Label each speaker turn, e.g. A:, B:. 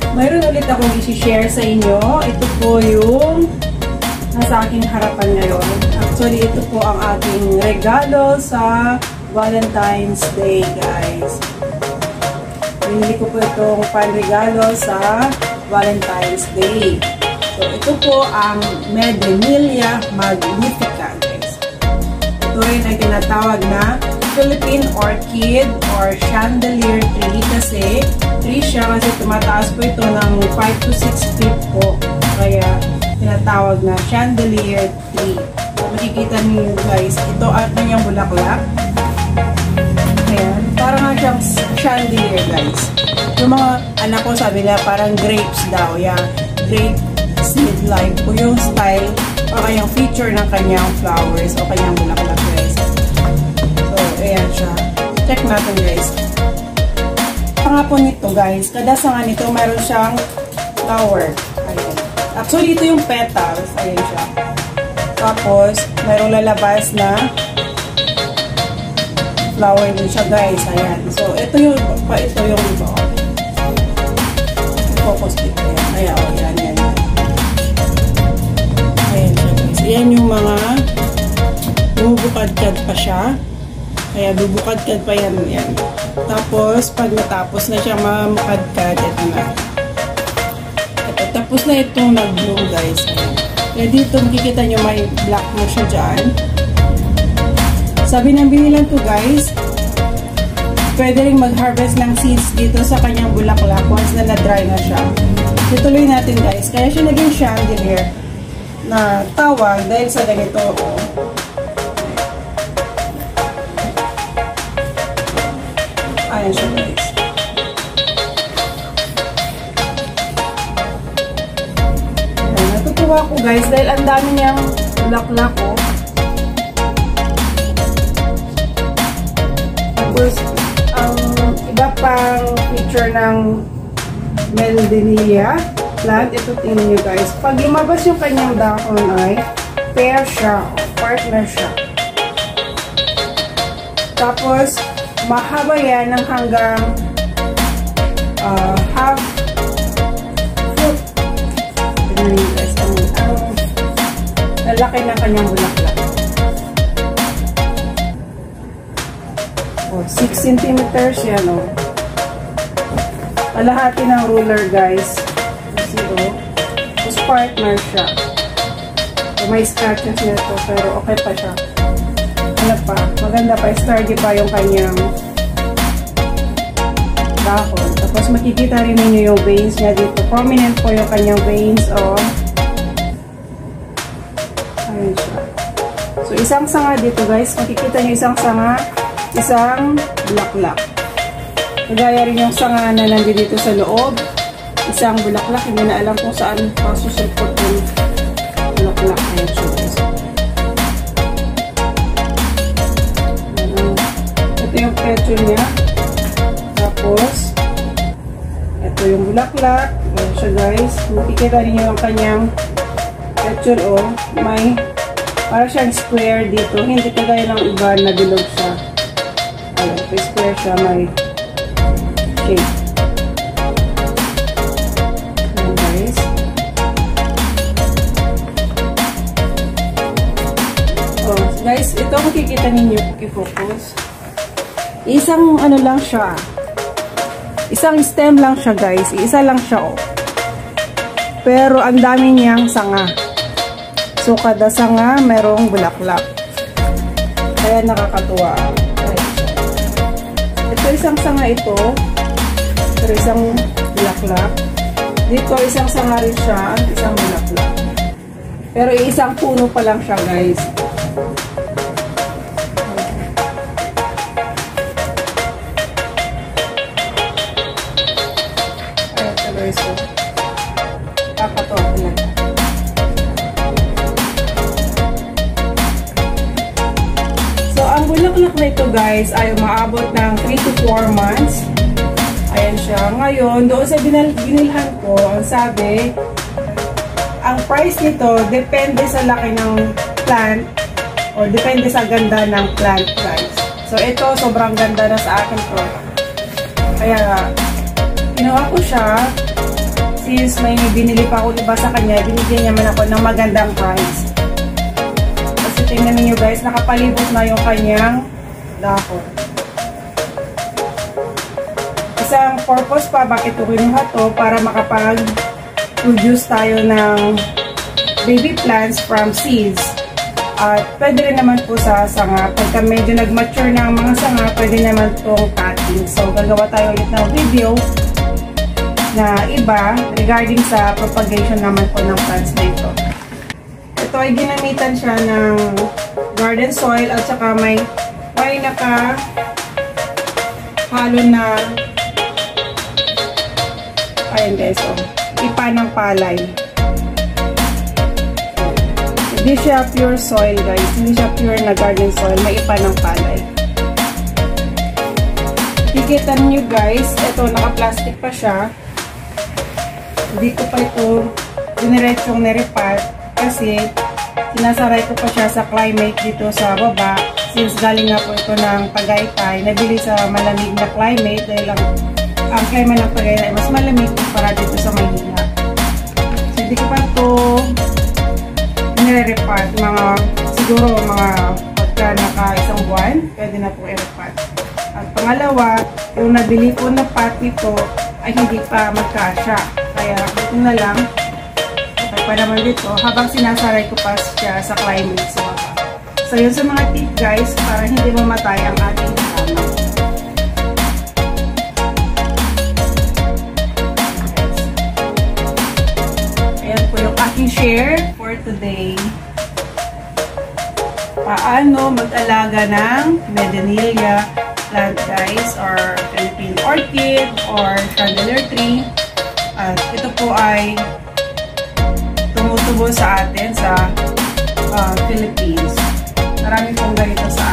A: mayroon ulit akong i-share sa inyo. Ito po yung nasa aking harapan ngayon. Actually, ito po ang aking regalo sa Valentine's Day, guys. Binili ko po itong pan-regalo sa Valentine's Day. So, ito po ang Medinilla Magnifica, guys. Ito rin ay tinatawag na Philippine Orchid or Chandelier Tree kasi tree siya kasi tumataas po ito ng 5 to 6 feet po. Kaya tinatawag na Chandelier Tree. So, makikita niyo guys, ito ang kanyang bulaklak. Ayan, parang nga siyang chandelier guys. Yung mga anak ko sabi nila parang grapes daw. Yan, grape seed like po yung style o kanyang feature ng kanyang flowers o kanyang bulaklak guys. So, ayan siya. Check natin guys. Pangapon nito guys, kada sanga nito mayroon siyang flower. Ayan. Actually, ito yung petals. Ayan siya. Tapos, mayroong lalabas na flower din siya guys. Ayan. So, ito yung iba. Focus dito. Ayan. Ayan. Ayan siya guys. Ayan yung mga bubukad-kad pa siya. Kaya bubukad-kad pa yan. Ayan. Tapos, pag natapos na siya mamakad-kad, ito na. Ito. Tapos na itong nag-bloom guys. Ayan. Kaya dito makikita nyo may black mo siya dyan. Sabi ng binilan ko guys, pwede rin mag-harvest ng seeds dito sa kanyang bulaklak once na na-dry na siya. Ituloy natin guys. Kaya siya naging chandelier na tawag dahil sa ganito. Ayan siya guys. Ayan, natutuwa ko guys dahil ang dami niyang bulaklak ko. Ang iba pang feature ng Medinilla plant, ito tingnan nyo guys. Pag lumabas yung kanyang dahon ay pair siya, partner siya. Tapos, mahaba yan ng hanggang half foot. Tingnan nyo guys, ang lalaki ng kanyang bulaklak. 6 centimeters yan, o. Kalahati ng ruler, guys. Kasi, tapos partner siya. So, may scratches nito, pero okay pa siya. Ano pa? Maganda pa. Sturdy pa yung kanyang dahon. Tapos, makikita rin ninyo yung veins niya dito. Prominent po yung kanyang veins, o. Ayun siya. So, isang sanga dito, guys. Makikita nyo isang sanga, isang bulaklak. Kagaya rin yung sanga na nandito dito sa loob. Isang bulaklak. Hindi na alam kung saan pasusupot yung bulaklak. Ayan siya guys. Ito yung petal niya. Tapos, ito yung bulaklak. Ayan siya guys. Makikita rin yung kanyang petal o. May para siyang square dito. Hindi kagaya ng iba na bilog siya. Ayan, square siya, may shape. Ayan guys. Oh, guys, ito makikita ninyo, i-focus. Isang ano lang siya. Isang stem lang siya guys. Isa lang siya oh. Pero ang dami niyang sanga. So, kada sanga merong bulaklak. Kaya nakakatuwa. Ito isang sanga ito. Pero isang bulaklak. Dito isang sanga rin siya. Isang bulaklak. Pero isang puno pa lang siya guys. Ayan siya guys. Kakatuwa talaga. So ang bulaklak na ito guys ay umaabot ng 3 to 4 months. Ayan siya. Ngayon, doon sa binilhan ko, ang sabi, ang price nito depende sa laki ng plant o depende sa ganda ng plant guys. So ito, sobrang ganda na sa akin to. Kaya, kinuha ko siya since may binili pa ako iba sa kanya, binigyan niya man ako ng magandang price. Kasi tingnan niyo guys, nakapalibot na yung kanyang dahon. Kasi ang purpose pa, bakit ko kinuha to, para makapag-produce tayo ng baby plants from seeds. At pwede rin naman po sa sanga. Pagka medyo nag-mature na ang mga sanga, pwede naman itong cutting. So, gagawa tayo ulit ng video na iba regarding sa propagation naman po ng plants na ito. Ito ay ginamitan siya ng garden soil at saka may naka-halo na ayan guys, ipa ng palay. Hindi siya pure soil guys. Hindi siya pure na garden soil. May ipa ng palay. Kikita nyo guys, ito naka-plastic pa siya. Hindi ko pa ito diniretsyong niripat kasi sinasaray ko pa siya sa climate dito sa baba. Since galing nga po ito ng Tagaytay, nabili sa malamig na climate dahil ang climate ng Tagaytay mas malamig para dito sa Manila. So, hindi ko pa ito nire-repat, siguro pagka naka isang buwan, pwede na po i-repat. At pangalawa, yung nabili ko na pot nito ay hindi pa magkasya. Kaya ito na lang, okay pa naman dito, habang sinasaray ko pa siya sa climate sa baba. So yun sa mga tip guys, para hindi mamatay ang ating kasama. Ayan po yung aking share for today. Paano mag-alaga ng Medinilla plant guys, or Philippine orchid, or chandelier tree. At ito po ay tumutubo sa atin sa Philippines. Marami pong ganito sa